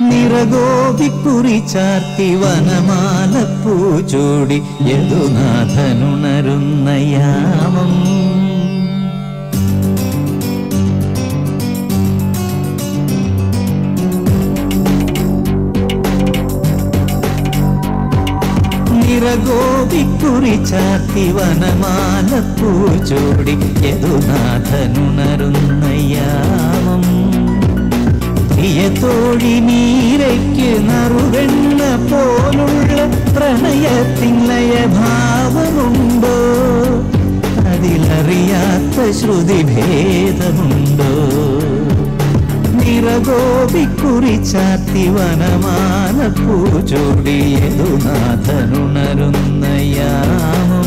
നിറഗോപിക്കുറി ചാർത്തി വനമാലപ്പൂച്ചൂടി യദുനാഥനുണരുന്ന യാമം. നിറഗോപിക്കുറി ചാർത്തി വനമാലപ്പൂച്ചൂടി യദുനാഥനുണരുന്ന യാമം. പ്രിയതോഴി നീരയ്ക്ക് നറുവെണ്ണ പോലുള്ള പ്രണയത്തിൻ ലയഭാവമുണ്ടോ? അതിലറിയാത്ത ശ്രുതിഭേദമുണ്ടോ? നിറഗോപിക്കുറി ചാർത്തി വനമാലപ്പൂച്ചൂടി യദുനാഥനുണരുന്ന യാമം.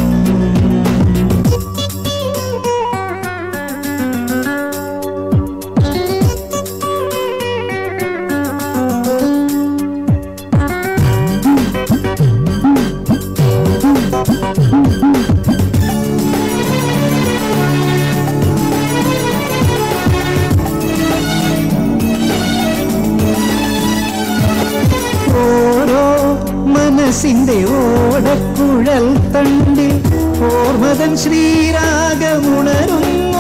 മനസ്സിന്റെ ഓടക്കുഴൽ തണ്ടിൽ ഓർമ്മതൻ ശ്രീരാഗമുണരുന്നു.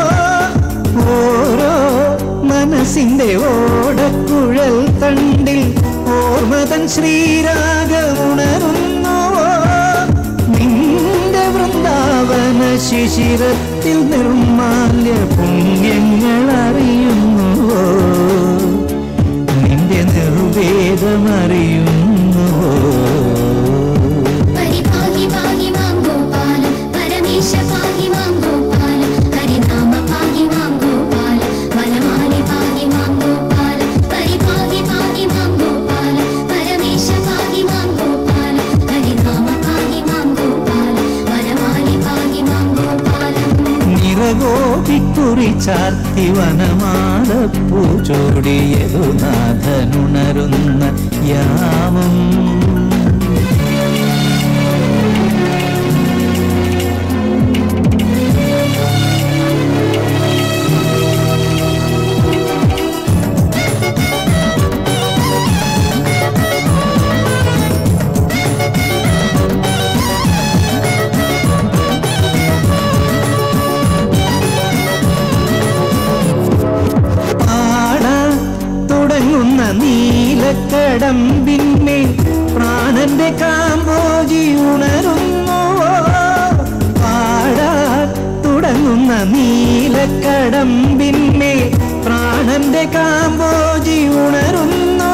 ഓരോ മനസ്സിന്റെ ഓടക്കുഴൽ തണ്ടിൽ ഓർമ്മതൻ ശ്രീരാഗമുണരുന്നു. നിന്റെ വൃന്ദാവന ശിശിരത്തിൽ നിർമാല്യ പുണ്യങ്ങൾ അറിയുന്നു. നിന്റെ നിർവേദമറിയുന്നു. നിറഗോപിക്കുറി ചാർത്തി വനമാലപ്പൂച്ചൂടി യദുനാഥനുണരുന്ന യാമം. നീലക്കടമ്പിന്മേൽ പ്രാണന്റെ കാമ്പോജി ഉണരുന്നു. പാടാൻ തുടങ്ങുന്ന നീലക്കടമ്പിന്മേൽ പ്രാണന്റെ കാമ്പോജി ഉണരുന്നു.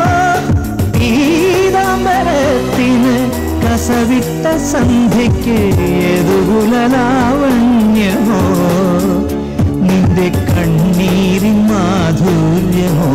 പീതാംബരത്തിന് കസവിട്ട സന്ധ്യയ്ക്ക് യദുകുലലാവണ്യമോ? നിന്റെ കണ്ണീരിൻ മാധുര്യമോ?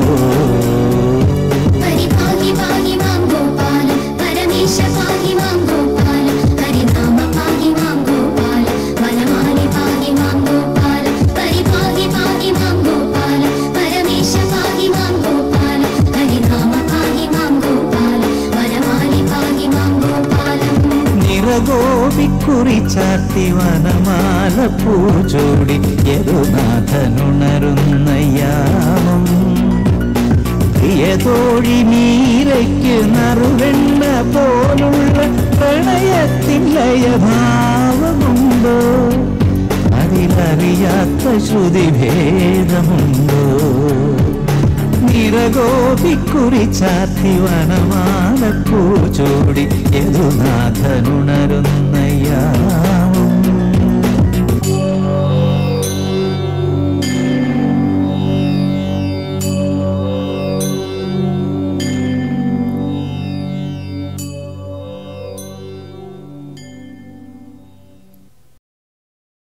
നിറഗോപിക്കുറി ചാർത്തി വനമാലപ്പൂച്ചൂടി യദുനാഥനുണരുന്ന യാമം. പ്രിയതോഴി നീരയ്ക്ക് നറുവെണ്ണ പോലുള്ള പ്രണയത്തിൻ ലയഭാവമുണ്ടോ? അതിലറിയാത്ത ശ്രുതിഭേദമുണ്ടോ? നിറഗോപിക്കുറി ചാർത്തി വനമാലപ്പൂച്ചൂടി യദുനാഥനുണരുന്ന